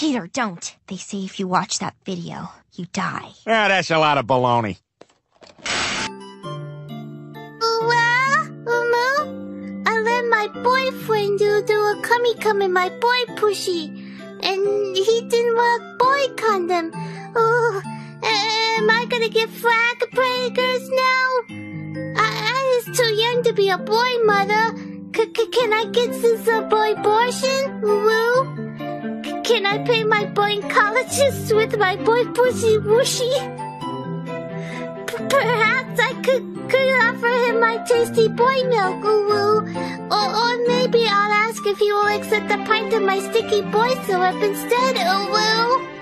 Peter, don't. They say if you watch that video, you die. Ah, that's a lot of baloney. I let my boyfriend do a cum in my boy pussy, and he didn't wear a boy condom. Oh, am I gonna get flag breakers now? I was too young to be a boy, mother. Can I get some boy abortion? Woo? Can I pay my boy colleges with my boy pussy whooshy? Perhaps I could offer him my tasty boy milk, woo. Or maybe I'll ask if he will accept a pint of my sticky boy syrup instead, woo.